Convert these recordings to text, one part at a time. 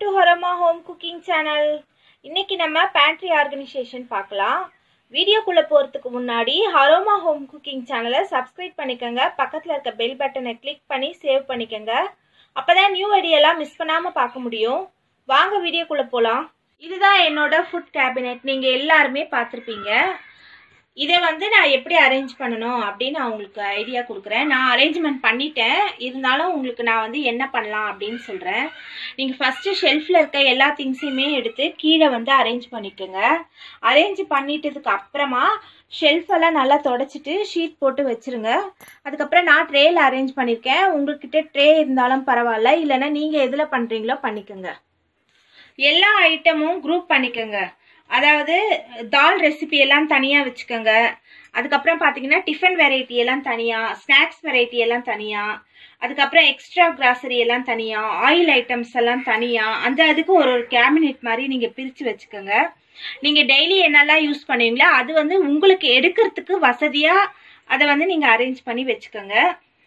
to Haroma Home Cooking Channel. இன்னைக்கு நம்ம pantry organization பார்க்கலாம். வீடியோக்குள்ள போறதுக்கு முன்னாடி Haroma Home Cooking Channel subscribe பண்ணிக்கங்க. பக்கத்துல இருக்க bell button click பண்ணி save பண்ணிக்கங்க. அப்பதான் நியூ ஐடியா எல்லாம் மிஸ் பண்ணாம பார்க்க முடியும். வாங்க வீடியோக்குள்ள போலாம். இதுதான் என்னோட food cabinet. நீங்க எல்லாரும் பார்த்திருப்பீங்க. இதை வந்து நான் எப்படி அரேஞ்ச் பண்ணணும் அப்படின்னு நான் உங்களுக்கு ஐடியா கொடுக்குறேன். நான் அரேஞ்ச்மெண்ட் பண்ணிட்டேன், இருந்தாலும் உங்களுக்கு நான் வந்து என்ன பண்ணலாம் அப்படின்னு சொல்கிறேன். நீங்கள் ஃபஸ்ட்டு ஷெல்ஃபில் இருக்க எல்லா திங்ஸையுமே எடுத்து கீழே வந்து அரேஞ்ச் பண்ணிக்கோங்க. அரேஞ்ச் பண்ணிட்டதுக்கு அப்புறமா ஷெல்ஃபெல்லாம் நல்லா தொடச்சிட்டு ஷீட் போட்டு வச்சுருங்க. அதுக்கப்புறம் நான் ட்ரேயில் அரேஞ்ச் பண்ணியிருக்கேன். உங்கள்கிட்ட ட்ரே இருந்தாலும் பரவாயில்ல, இல்லைன்னா நீங்கள் எதில் பண்ணுறீங்களோ பண்ணிக்கோங்க. எல்லா ஐட்டமும் குரூப் பண்ணிக்கோங்க. அதாவது தால் ரெசிபி எல்லாம் தனியாக வச்சுக்கோங்க. அதுக்கப்புறம் பார்த்தீங்கன்னா டிஃபன் வெரைட்டி எல்லாம் தனியாக, ஸ்நாக்ஸ் வெரைட்டி எல்லாம் தனியாக, அதுக்கப்புறம் எக்ஸ்ட்ரா கிராசரி எல்லாம் தனியாக, ஆயில் ஐட்டம்ஸ் எல்லாம் தனியாக, அதுக்கு ஒரு கேபினெட் மாதிரி நீங்கள் பிரித்து வச்சுக்கோங்க. நீங்கள் டெய்லி என்னெல்லாம் யூஸ் பண்ணுவீங்களோ அது வந்து உங்களுக்கு எடுக்கிறதுக்கு வசதியாக அதை வந்து நீங்கள் அரேஞ்ச் பண்ணி வச்சுக்கோங்க.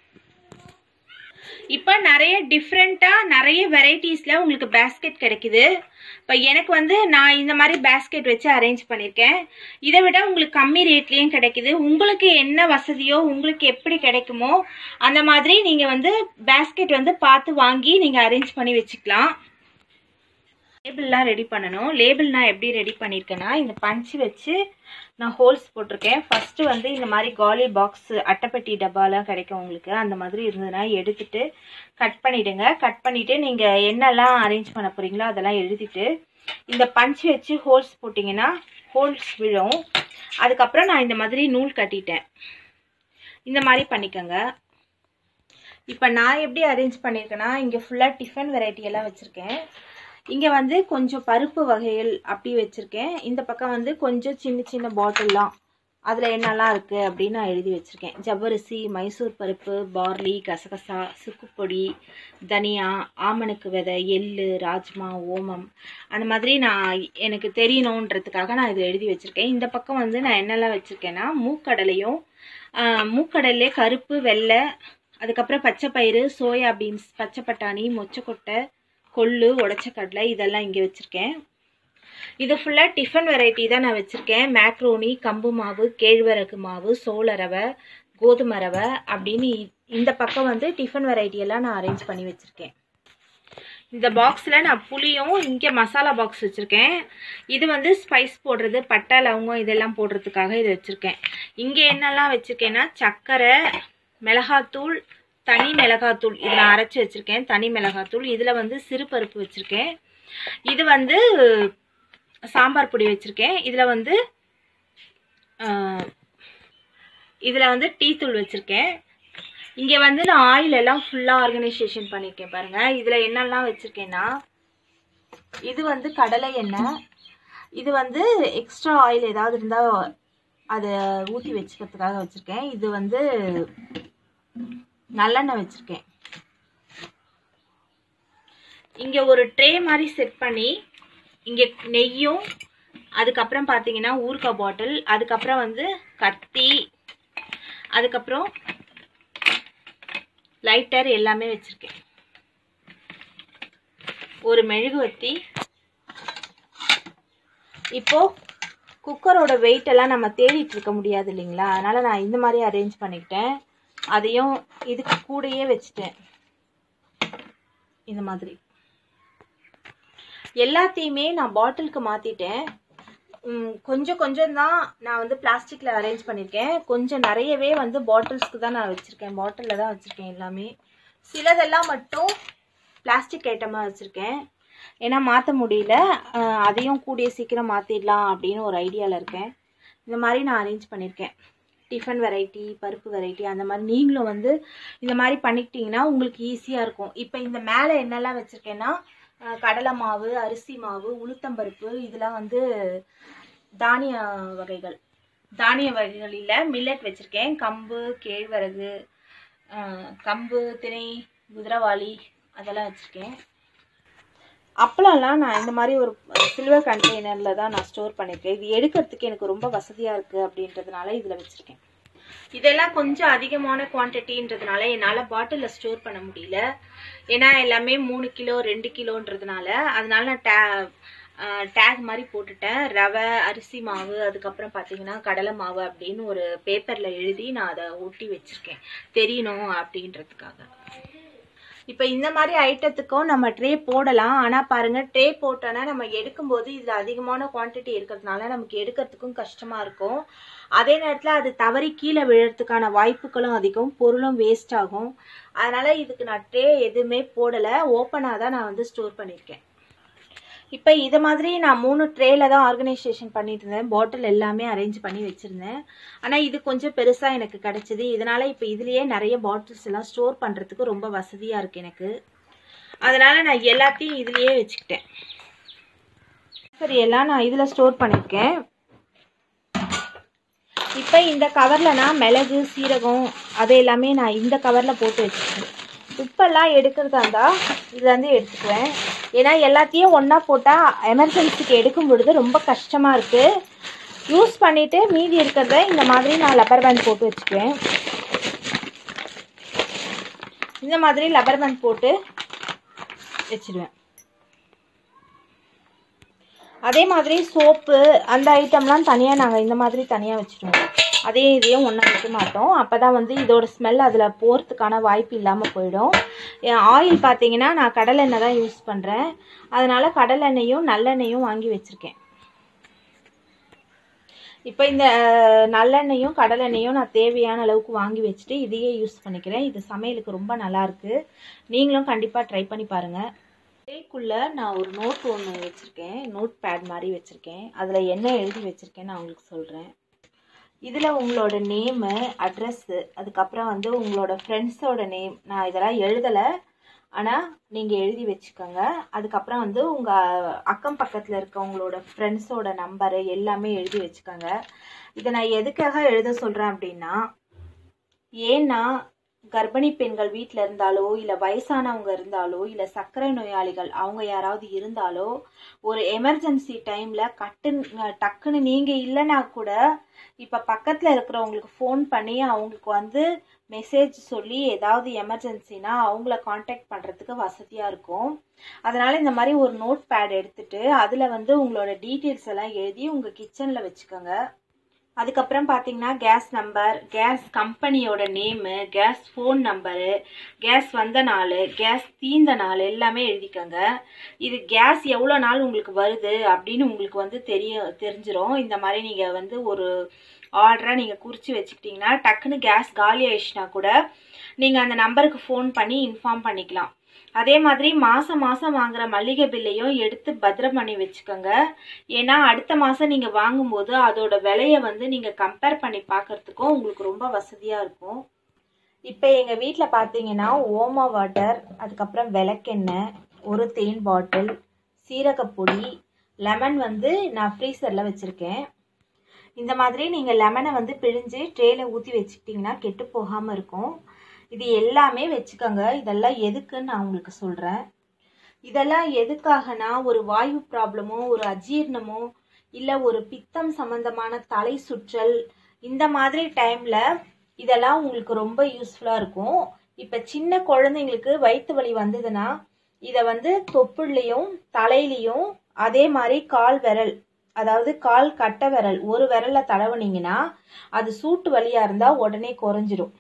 இப்போ நிறைய டிஃப்ரெண்ட்டாக நிறைய வெரைட்டிஸில் உங்களுக்கு பேஸ்கெட் கிடைக்குது. இப்போ எனக்கு வந்து நான் இந்த மாதிரி பேஸ்கெட் வச்சு அரேஞ்ச் பண்ணியிருக்கேன். இதை விட உங்களுக்கு கம்மி ரேட்லேயும் கிடைக்குது. உங்களுக்கு என்ன வசதியோ, உங்களுக்கு எப்படி கிடைக்குமோ அந்த மாதிரி நீங்கள் வந்து பேஸ்கெட் வந்து பார்த்து வாங்கி நீங்கள் அரேஞ்ச் பண்ணி வச்சுக்கலாம். லேபிள்லாம் ரெடி பண்ணணும். லேபிள் நான் எப்படி ரெடி பண்ணியிருக்கேன்னா, இந்த பஞ்சு வச்சு நான் ஹோல்ஸ் போட்டிருக்கேன். ஃபஸ்ட்டு வந்து இந்த மாதிரி காலி பாக்ஸ் அட்டைப்பெட்டி டப்பாலாம் கிடைக்கும் உங்களுக்கு. அந்த மாதிரி இருந்ததுன்னா எடுத்துட்டு கட் பண்ணிவிடுங்க. கட் பண்ணிவிட்டு நீங்கள் என்னெல்லாம் அரேஞ்ச் பண்ண போகிறீங்களோ அதெல்லாம் எழுதிட்டு இந்த பஞ்சு வச்சு ஹோல்ஸ் போட்டிங்கன்னா ஹோல்ஸ் விழும். அதுக்கப்புறம் நான் இந்த மாதிரி நூல் கட்டிட்டேன். இந்த மாதிரி பண்ணிக்கோங்க. இப்போ நான் எப்படி அரேஞ்ச் பண்ணியிருக்கேன்னா, இங்கே ஃபுல்லாக டிஃபன் வெரைட்டி எல்லாம் வச்சுருக்கேன். இங்கே வந்து கொஞ்சம் பருப்பு வகைகள் அப்படி வச்சுருக்கேன். இந்த பக்கம் வந்து கொஞ்சம் சின்ன சின்ன பாட்டில்லாம் அதில் என்னெல்லாம் இருக்குது அப்படின்னு நான் எழுதி வச்சுருக்கேன். ஜவ்வரிசி, மைசூர் பருப்பு, பார்லி, கசகசா, சுக்குப்பொடி, தனியா, ஆமணக்கு விதை, எள்ளு, ராஜ்மா, ஓமம், அந்த மாதிரி நான் எனக்கு தெரியணுன்றதுக்காக நான் இதை எழுதி வச்சுருக்கேன். இந்த பக்கம் வந்து நான் என்னெல்லாம் வச்சுருக்கேன்னா, மூக்கடலையும், மூக்கடலே கருப்பு, வெள்ளை, அதுக்கப்புறம் பச்சை பயிறு, சோயா பீன்ஸ், பச்சை பட்டாணி, மொச்சக்கொட்டை, கொள்ளு, உடச்ச கடலை, இதெல்லாம் இங்கே வச்சுருக்கேன். இது ஃபுல்லாக டிஃபன் வெரைட்டி தான் நான் வச்சுருக்கேன். மேக்ரோனி, கம்பு மாவு, கேழ்வரகு மாவு, சோள ரவை, கோதுமை ரவை அப்படின்னு இந்த பக்கம் வந்து டிஃபன் வெரைட்டி எல்லாம் நான் அரேஞ்ச் பண்ணி வச்சுருக்கேன். இந்த பாக்ஸில் நான் புளியும், இங்கே மசாலா பாக்ஸ் வச்சுருக்கேன். இது வந்து ஸ்பைஸ் போடுறது, பட்டை, லவங்கம் இதெல்லாம் போடுறதுக்காக இது வச்சுருக்கேன். இங்கே என்னெல்லாம் வச்சுருக்கேன்னா, சர்க்கரை, மிளகாத்தூள், தனி மிளகாத்தூள், இது நான் அரைச்சி வச்சுருக்கேன். தனி மிளகாத்தூள், இதில் வந்து சிறு பருப்பு வச்சுருக்கேன். இது வந்து சாம்பார் பொடி வச்சுருக்கேன். இதில் வந்து டீ தூள் வச்சுருக்கேன். இங்கே வந்து நான் ஆயில் எல்லாம் ஃபுல்லாக ஆர்கனைசேஷன் பண்ணியிருக்கேன் பாருங்கள். இதில் என்னெல்லாம் வச்சுருக்கேன்னா, இது வந்து கடலை எண்ணெய், இது வந்து எக்ஸ்ட்ரா ஆயில் ஏதாவது இருந்தால் அதை ஊற்றி வச்சுக்கிறதுக்காக வச்சுருக்கேன். இது வந்து நல்லெண்ணெய் வச்சுருக்கேன். இங்கே ஒரு ட்ரே மாதிரி செட் பண்ணி இங்கே நெய்யும், அதுக்கப்புறம் பார்த்தீங்கன்னா ஊறுகாய் பாட்டில், அதுக்கப்புறம் வந்து கத்தி, அதுக்கப்புறம் லைட்டர் எல்லாமே வச்சுருக்கேன். ஒரு மெழுகுவர்த்தி. இப்போது குக்கரோட வெயிட் எல்லாம் நம்ம தேடிட்டு இருக்க முடியாது இல்லைங்களா, அதனால் நான் இந்த மாதிரி அரேஞ்ச் பண்ணிக்கிட்டேன். அதையும் இதுக்கு கூடயே வச்சுட்டேன். இந்த மாதிரி எல்லாத்தையுமே நான் பாட்டிலுக்கு மாற்றிட்டேன். கொஞ்சம் கொஞ்சம் தான் நான் வந்து பிளாஸ்டிக்கில் அரேஞ்ச் பண்ணியிருக்கேன். கொஞ்சம் நிறையவே வந்து பாட்டில்ஸ்க்கு தான் நான் வச்சுருக்கேன். பாட்டிலில் தான் வச்சுருக்கேன் எல்லாமே. சிலதெல்லாம் மட்டும் பிளாஸ்டிக் ஐட்டமாக வச்சுருக்கேன். ஏன்னா மாற்ற முடியல, அதையும் கூடிய சீக்கிரம் மாற்றிடலாம் அப்படின்னு ஒரு ஐடியாவில் இருக்கேன். இந்த மாதிரி நான் அரேஞ்ச் பண்ணியிருக்கேன். டிஃபன் வெரைட்டி, பருப்பு வெரைட்டி, அந்த மாதிரி நீங்களும் வந்து இந்த மாதிரி பண்ணிக்கிட்டிங்கன்னா உங்களுக்கு ஈஸியாக இருக்கும். இப்போ இந்த மேலே என்னெல்லாம் வச்சுருக்கேன்னா, கடலை மாவு, அரிசி மாவு, உளுத்தம்பருப்பு, இதெல்லாம் வந்து தானிய வகைகள். தானிய வகைகளில் மில்லட் வச்சுருக்கேன். கம்பு, கேழ்வரகு, கம்பு, திணை, குதிரைவாளி அதெல்லாம் வச்சுருக்கேன். அப்பளம்லாம் நான் இந்த மாதிரி ஒரு சில்வர் கண்டெய்னரில் தான் நான் ஸ்டோர் பண்ணியிருக்கேன். இது எடுக்கிறதுக்கு எனக்கு ரொம்ப வசதியாக இருக்குது அப்படின்றதுனால இதில் வச்சுருக்கேன். இதெல்லாம் கொஞ்சம் அதிகமான குவான்டிட்டின்றதுனால என்னால் பாட்டிலில் ஸ்டோர் பண்ண முடியல. ஏன்னா எல்லாமே 3 கிலோ 2 கிலோன்றதுனால. அதனால நான் டேக் மாதிரி போட்டுட்டேன். ரவை, அரிசி மாவு, அதுக்கப்புறம் பார்த்தீங்கன்னா கடலை மாவு அப்படின்னு ஒரு பேப்பரில் எழுதி நான் அதை ஒட்டி வச்சுருக்கேன், தெரியணும் அப்படின்றதுக்காக. இப்போ இந்த மாதிரி ஐட்டத்துக்கும் நம்ம ட்ரே போடலாம். ஆனால் பாருங்கள், ட்ரே போட்டோன்னா நம்ம எடுக்கும்போது இதில் அதிகமான குவான்டிட்டி இருக்கிறதுனால நமக்கு எடுக்கிறதுக்கும் கஷ்டமாக இருக்கும். அதே நேரத்தில் அது தவறி கீழே விழுறதுக்கான வாய்ப்புகளும் அதிகம், பொருளும் வேஸ்ட் ஆகும். அதனால் இதுக்கு நான் ட்ரே எதுவுமே போடலை, ஓப்பனாக தான் நான் வந்து ஸ்டோர் பண்ணியிருக்கேன். இப்போ இது மாதிரி நான் 3 ட்ரேல தான் ஆர்கனைசேஷன் பண்ணிட்டு இருந்தேன். பாட்டில் எல்லாமே அரேஞ்ச் பண்ணி வச்சுருந்தேன். ஆனால் இது கொஞ்சம் பெருசாக எனக்கு கிடச்சிது. இதனால் இப்போ இதுலேயே நிறைய பாட்டில்ஸ் எல்லாம் ஸ்டோர் பண்ணுறதுக்கு ரொம்ப வசதியாக இருக்குது எனக்கு. அதனால் நான் எல்லாத்தையும் இதுலேயே வச்சுக்கிட்டேன். சரி, எல்லாம் நான் இதில் ஸ்டோர் பண்ணியிருக்கேன். இப்போ இந்த கவரில் நான் மிளகு, சீரகம் அது எல்லாமே நான் இந்த கவரில் போட்டு வச்சுருக்கேன். உப்பெல்லாம் எடுக்கிறதா இருந்தால் இதில் வந்து எடுத்துக்குவேன். ஏன்னா எல்லாத்தையும் ஒன்றா போட்டால் எமர்ஜென்சிக்கு எடுக்கும் பொழுது ரொம்ப கஷ்டமாக இருக்குது. யூஸ் பண்ணிவிட்டு மீதி இருக்கிறத இந்த மாதிரி நான் லப்பர் பேண்ட் போட்டு வச்சுக்குவேன். இந்த மாதிரி லப்பர் பேண்ட் போட்டு வச்சுடுவேன். அதே மாதிரி சோப்பு அந்த ஐட்டம்லாம் தனியாக நாங்கள் இந்த மாதிரி தனியாக வச்சுடுவோம். இதையும் ஒன்றா வைக்க மாட்டோம். அப்போ தான் வந்து இதோட ஸ்மெல் அதில் போகிறதுக்கான வாய்ப்பு இல்லாமல் போயிடும். ஆயில் பார்த்தீங்கன்னா நான் கடலெண்ணெய் தான் யூஸ் பண்ணுறேன். அதனால் கடலெண்ணெயும் நல்லெண்ணெயும் வாங்கி வச்சுருக்கேன். இப்போ இந்த நல்லெண்ணெயும் கடலெண்ணெயும் நான் தேவையான அளவுக்கு வாங்கி வச்சுட்டு இதையே யூஸ் பண்ணிக்கிறேன். இது சமையலுக்கு ரொம்ப நல்லாயிருக்கு. நீங்களும் கண்டிப்பாக ட்ரை பண்ணி பாருங்கள். ட்ரேக்குள்ளே நான் ஒரு நோட் ஒன்று வச்சுருக்கேன், நோட் பேட் மாதிரி வச்சுருக்கேன். அதில் என்ன எழுதி வச்சுருக்கேன்னு நான் உங்களுக்கு சொல்கிறேன். இதில் உங்களோட நேமு, அட்ரஸ்ஸு, அதுக்கப்புறம் வந்து உங்களோட ஃப்ரெண்ட்ஸோட நேம், நான் இதெல்லாம் எழுதலை, ஆனால் நீங்கள் எழுதி வச்சுக்கோங்க. அதுக்கப்புறம் வந்து உங்கள் அக்கம் பக்கத்தில் இருக்க உங்களோட ஃப்ரெண்ட்ஸோட நம்பரு எல்லாமே எழுதி வச்சுக்கோங்க. இதை நான் எதுக்காக எழுத சொல்கிறேன் அப்படின்னா, ஏன்னா கர்ப்பிணி பெண்கள் வீட்டில் இருந்தாலோ, இல்லை வயசானவங்க இருந்தாலோ, இல்லை சர்க்கரை நோயாளிகள் அவங்க யாராவது இருந்தாலோ, ஒரு எமர்ஜென்சி டைமில் டக்குன்னு நீங்கள் இல்லைன்னா கூட இப்போ பக்கத்தில் இருக்கிறவங்களுக்கு ஃபோன் பண்ணி அவங்களுக்கு வந்து மெசேஜ் சொல்லி ஏதாவது எமர்ஜென்சினா அவங்கள காண்டாக்ட் பண்ணுறதுக்கு வசதியாக இருக்கும். அதனால் இந்த மாதிரி ஒரு நோட் பேட் எடுத்துகிட்டு அதில் வந்து உங்களோட டீட்டெயில்ஸ் எல்லாம் எழுதி உங்கள் கிச்சனில் வச்சுக்கோங்க. அதுக்கப்புறம் பார்த்தீங்கன்னா கேஸ் நம்பர், கேஸ் கம்பெனியோட name, gas phone number, gas வந்த நாள், கேஸ் தீர்ந்த நாள் எல்லாமே எழுதிக்கோங்க. இது கேஸ் எவ்வளோ நாள் உங்களுக்கு வருது அப்படின்னு உங்களுக்கு வந்து தெரிஞ்சிடும். இந்த மாதிரி நீங்கள் வந்து ஒரு ஆர்டராக நீங்கள் குறித்து வச்சுக்கிட்டிங்கன்னா டக்குன்னு கேஸ் காலி ஆயிடுச்சுன்னா கூட நீங்கள் அந்த நம்பருக்கு ஃபோன் பண்ணி இன்ஃபார்ம் பண்ணிக்கலாம். அதே மாதிரி மாதம் வாங்குகிற மளிகை பில்லையும் எடுத்து பத்திரம் பண்ணி வச்சுக்கோங்க. ஏன்னா அடுத்த மாதம் நீங்கள் வாங்கும்போது அதோட விலையை வந்து நீங்கள் கம்பேர் பண்ணி பார்க்குறதுக்கும் உங்களுக்கு ரொம்ப வசதியாக இருக்கும். இப்போ எங்கள் வீட்டில் பார்த்தீங்கன்னா ஓமா வாட்டர், அதுக்கப்புறம் விளக்கெண்ணெய், ஒரு தேன் பாட்டில், சீரகப்பொடி, லெமன் வந்து நான் ஃப்ரீசரில் வச்சுருக்கேன். இந்த மாதிரி நீங்கள் லெமனை வந்து பிழிஞ்சு ட்ரேயில் ஊற்றி வச்சுக்கிட்டிங்கன்னா கெட்டு போகாமல் இருக்கும். இது எல்லாமே வச்சுக்கோங்க. இதெல்லாம் எதுக்குன்னு நான் உங்களுக்கு சொல்கிறேன். இதெல்லாம் எதுக்காகனா, ஒரு வாயு ப்ராப்ளமோ, ஒரு அஜீர்ணமோ, இல்லை ஒரு பித்தம் சம்பந்தமான தலை சுற்றல், இந்த மாதிரி டைமில் இதெல்லாம் உங்களுக்கு ரொம்ப யூஸ்ஃபுல்லாக இருக்கும். இப்போ சின்ன குழந்தைங்களுக்கு வயிற்று வலி வந்ததுன்னா இதை வந்து தொப்புள்ளையும் தலையிலையும் அதே மாதிரி கால் விரல், அதாவது கால் கட்டை விரல் ஒரு விரலில் தடவுனீங்கன்னா அது சூட்டு வலியாக இருந்தால் உடனே குறைஞ்சிரும்.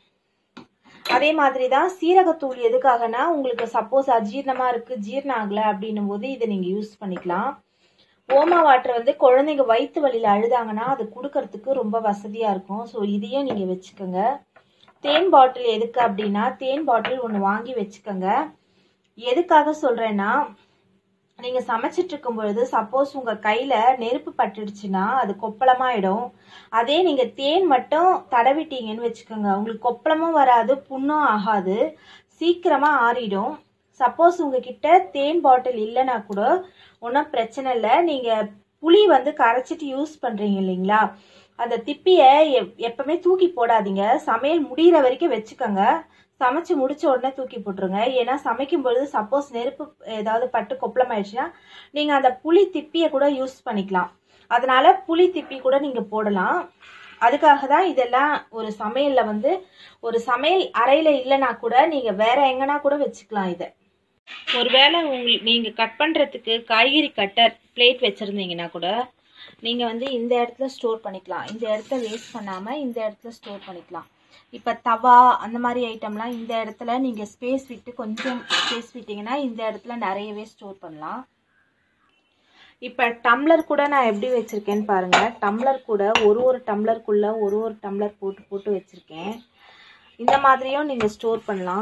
அதே மாதிரி தான் சீரகத்தூள் எதுக்காகனா, உங்களுக்கு சப்போஸ் அஜீரணமாக இருக்குது, ஜீரணம் ஆகலை அப்படின்னும் போது இதை நீங்கள் யூஸ் பண்ணிக்கலாம். ஓமா வாட்டர் வந்து குழந்தைங்க வயிற்று வலியில் அழுதாங்கன்னா அது கொடுக்கறதுக்கு ரொம்ப வசதியாக இருக்கும். ஸோ இதையும் நீங்கள் வச்சுக்கோங்க. தேன் பாட்டில் எதுக்கு அப்படின்னா, தேன் பாட்டில் ஒன்று வாங்கி வச்சுக்கோங்க. எதுக்காக சொல்கிறேன்னா, நீங்கள் சமைச்சிட்டு இருக்கும் பொழுது சப்போஸ் உங்கள் கையில் நெருப்பு பட்டுடுச்சுன்னா அது கொப்பளமாயிடும். அதே நீங்கள் தேன் மட்டும் தடவிட்டீங்கன்னு வச்சுக்கோங்க, உங்களுக்கு கொப்பளமும் வராது, புண்ணும் ஆகாது, சீக்கிரமாக ஆறிடும். சப்போஸ் உங்ககிட்ட தேன் பாட்டில் இல்லைன்னா கூட ஒன்றும் பிரச்சனை இல்லை. நீங்கள் புளி வந்து கரைச்சிட்டு யூஸ் பண்ணுறீங்க இல்லைங்களா, அந்த திப்பியை எப்பவுமே தூக்கி போடாதீங்க. சமையல் முடிகிற வரைக்கும் வச்சுக்கோங்க. சமைச்சு முடிச்ச உடனே தூக்கி போட்டுருங்க. ஏன்னா சமைக்கும் பொழுது சப்போஸ் நெருப்பு ஏதாவது பட்டு கொப்பளம் ஆயிடுச்சுன்னா நீங்கள் அந்த புளி திப்பியை கூட யூஸ் பண்ணிக்கலாம். அதனால புளி திப்பி கூட நீங்கள் போடலாம். அதுக்காக தான் இதெல்லாம் ஒரு சமையல்ல வந்து ஒரு சமையல் அறையில இல்லைன்னா கூட நீங்க வேற எங்கன்னா கூட வச்சுக்கலாம். இதை ஒருவேளை நீங்க கட் பண்றதுக்கு காய்கறி கட்டர் பிளேட் வச்சிருந்தீங்கன்னா கூட நீங்க வந்து இந்த இடத்துல ஸ்டோர் பண்ணிக்கலாம். இந்த இடத்த வேஸ்ட் பண்ணாம இந்த இடத்துல ஸ்டோர் பண்ணிக்கலாம். இப்ப தவா அந்த மாதிரி ஐட்டம்லாம் இந்த இடத்துல நீங்க ஸ்பேஸ் விட்டு கொஞ்சம் ஸ்பேஸ் விட்டீங்கன்னா இந்த இடத்துல நிறையவே ஸ்டோர் பண்ணலாம். இப்ப டம்ளர் கூட நான் எப்படி வச்சிருக்கேன்னு பாருங்க. டம்ளர் கூட ஒரு டம்ளருக்குள்ள ஒரு டம்ளர் போட்டு வச்சிருக்கேன். இந்த மாதிரியும் நீங்க ஸ்டோர் பண்ணலாம்.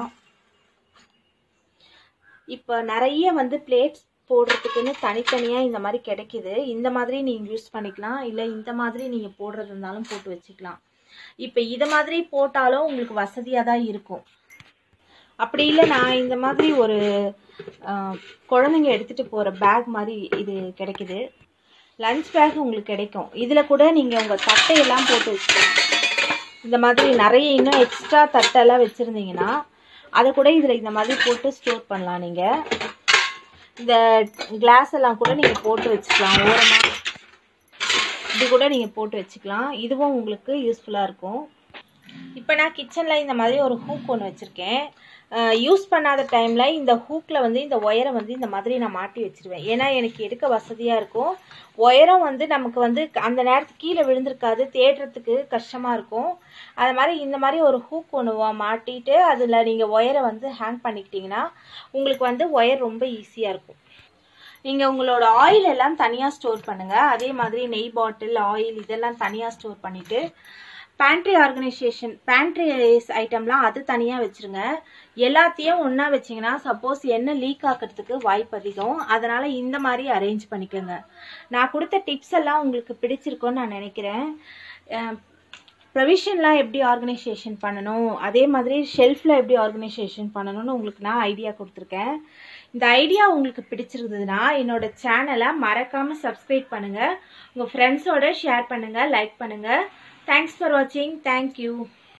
இப்போ நிறைய வந்து பிளேட்ஸ் போடுறதுக்குன்னு தனித்தனியா இந்த மாதிரி கிடைக்குது. இந்த மாதிரி நீங்க யூஸ் பண்ணிக்கலாம். இல்லை இந்த மாதிரி நீங்க போடுறது இருந்தாலும் போட்டு வச்சுக்கலாம். இப்போ இதை மாதிரி போட்டாலும் உங்களுக்கு வசதியாக தான் இருக்கும். அப்படி இல்லை நான் இந்த மாதிரி ஒரு குழந்தைங்க எடுத்துட்டு போற பேக் மாதிரி இது கிடைக்குது. லஞ்ச் பேக் உங்களுக்கு கிடைக்கும். இதுல கூட நீங்க உங்க தட்டையெல்லாம் போட்டு வச்சுக்கலாம். இந்த மாதிரி நிறைய இன்னும் எக்ஸ்ட்ரா தட்டெல்லாம் வச்சிருந்தீங்கன்னா அதை கூட இதுல இந்த மாதிரி போட்டு ஸ்டோர் பண்ணலாம். நீங்க இந்த கிளாஸ் எல்லாம் கூட நீங்க போட்டு வச்சுக்கலாம். ஓரமா இது கூட நீங்க போட்டு வச்சுக்கலாம். இதுவும் உங்களுக்கு யூஸ்ஃபுல்லா இருக்கும். இப்போ நான் கிச்சன்ல இந்த மாதிரி ஒரு ஹூக் ஒன்று வச்சிருக்கேன். யூஸ் பண்ணாத டைம்ல இந்த ஹூக்ல வந்து இந்த ஒயரை வந்து இந்த மாதிரி நான் மாட்டி வச்சிருவேன். ஏன்னா எனக்கு எடுக்க வசதியா இருக்கும். ஒயரம் வந்து நமக்கு வந்து அந்த நேரத்துக்கு கீழே விழுந்திருக்காது, தேடுறதுக்கு கஷ்டமா இருக்கும். அது மாதிரி இந்த மாதிரி ஒரு ஹூக் ஒன்று மாட்டிட்டு அதுல நீங்க ஒயரை வந்து ஹேங் பண்ணிக்கிட்டீங்கன்னா உங்களுக்கு வந்து ஒயர் ரொம்ப ஈஸியா இருக்கும். நீங்க உங்களோட ஆயில் எல்லாம் தனியா ஸ்டோர் பண்ணுங்க. அதே மாதிரி நெய் பாட்டில், ஆயில் இதெல்லாம் தனியா ஸ்டோர் பண்ணிட்டு பேண்ட்ரி ஆர்கனைசேஷன், பேண்ட்ரி ஐட்டம்லாம் அது தனியாக வச்சுருங்க. எல்லாத்தையும் ஒன்றா வச்சிங்கன்னா சப்போஸ் எண்ணெய் லீக் ஆகிறதுக்கு வாய்ப்பு அதிகம். அதனால் இந்த மாதிரி அரேஞ்ச் பண்ணிக்கோங்க. நான் கொடுத்த டிப்ஸ் எல்லாம் உங்களுக்கு பிடிச்சிருக்கோன்னு நான் நினைக்கிறேன். ப்ரொவிஷன்லாம் எப்படி ஆர்கனைசேஷன் பண்ணணும், அதே மாதிரி ஷெல்ஃபில் எப்படி ஆர்கனைசேஷன் பண்ணணும்னு உங்களுக்கு நான் ஐடியா கொடுத்துருக்கேன். இந்த ஐடியா உங்களுக்கு பிடிச்சிருந்ததுன்னா என்னோட சேனலை மறக்காமல் சப்ஸ்கிரைப் பண்ணுங்கள். உங்கள் ஃப்ரெண்ட்ஸோட ஷேர் பண்ணுங்கள், லைக் பண்ணுங்கள். Thanks for watching. Thank you.